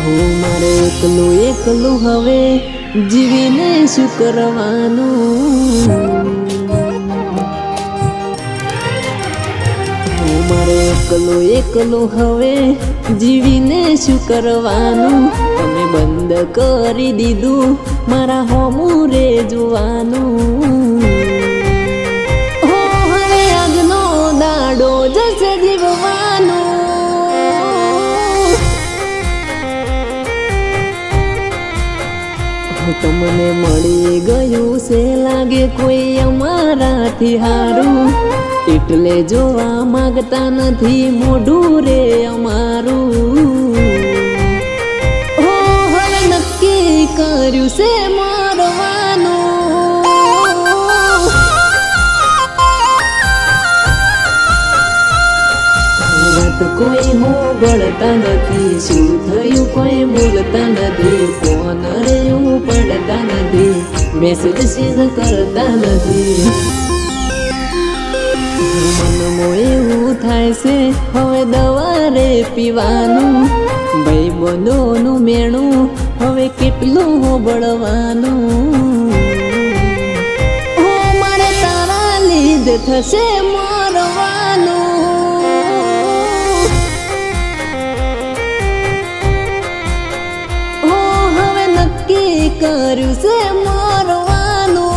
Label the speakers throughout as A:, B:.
A: હું મારે એકલું એકલું હવે જીવીને શું કરવાનું, હું મારે એકલું એકલું હવે જીવીને શું કરવાનું, તમે બંધ કરી દીધું મારા હોમું રે જોવાનું, હો હવે આજનો દાડો જશે જીવવાનો, તમને મળી ગયું છે લાગે કોઈ અમારાથી હારું, એટલે જોવા માંગતા નથી મોઢું રે અમારું, હો હવે નક્કી કર્યું છે મરવાનું, વાત કોઈ હોગળતા નથી, શું થયું કોઈ બોલતા નથી, ફોન રે પડતા નથી, મેસેજ સીધ કરતા નથી, મનમાં એવું થાય છે હવે દવા રે પીવાનું, ભાઈબંધોનું મેણું હવે કેટલું હોબળવાનું, હો મારે તારા લીધે થશે મરવાનું, હો હવે નક્કી કર્યું છે મરવાનું,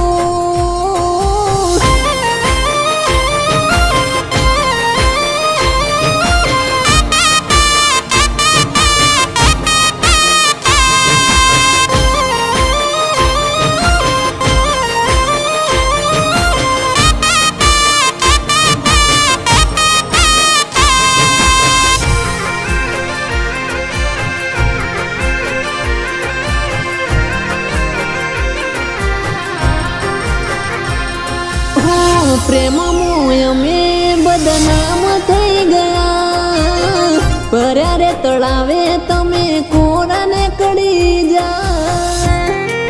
A: પ્રેમ મોય અમે બદનામ થઈ ગયા, ભર્યા રે તળાવે તમે કોરાને કડી જા,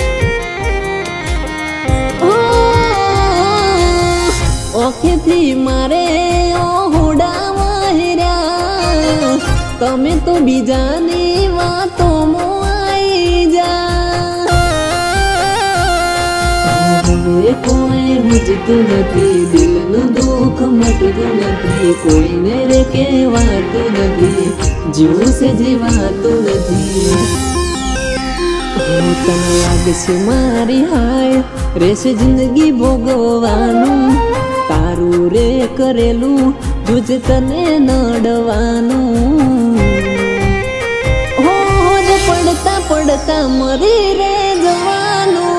A: ઓખેથી મારે ઓહુડા વહેર્યા, તમે તો બીજાની વાતો મોઈ જા, કોઈ બુજતું નથી, દિલનું દુઃખ મટતું નથી, કોઈને રે કહેવાતું નથી, જીવું છે જીવાતું નથી, તને લાગશે મારી હાય રેશે જિંદગી ભોગવવાનું, તારું રે કરેલું તુજ તને નડવાનું, હો રે પડતા પડતા મરી રે જવાનું,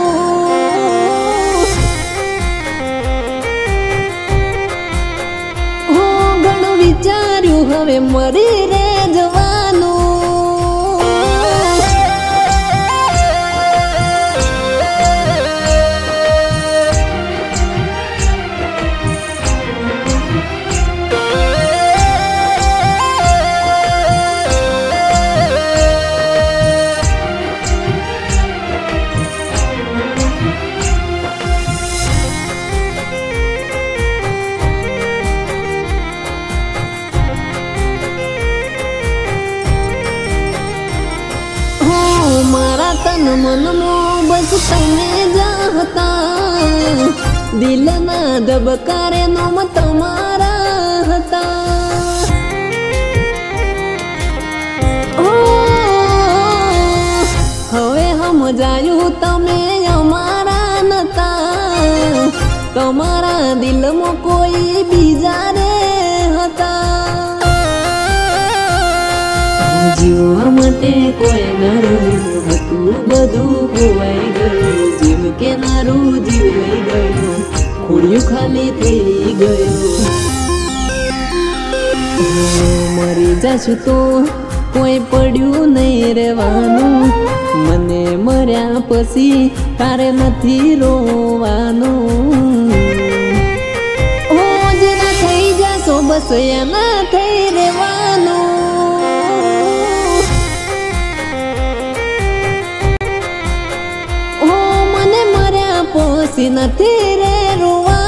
A: વિચાર્યું હવે મરી રે જવાનું, મારા તન મનમાં બસ તમે જાતા, દિલના ધબકારે નોમ તમારા હતા, હવે સમજાયું તમે અમારા નતા, તમારા દિલમાં કોઈ બીજા રે હતા, જીવવા માટે કોઈ ના રહ્યું હતું, બધું ખોવાઈ ગયું, જીવ કે નારું જીવ લઈ ગયું, ખોડિયું ખાલી થઈ ગયું, મરી જાશું તો કોઈ પડ્યું નહીં રહેવાનું, મને મર્યા પછી તારે નથી રોવાનું, હો જેના થઈ જાશો બસ એના થઈ રહેવાનું, પોસી નથી રે રોવા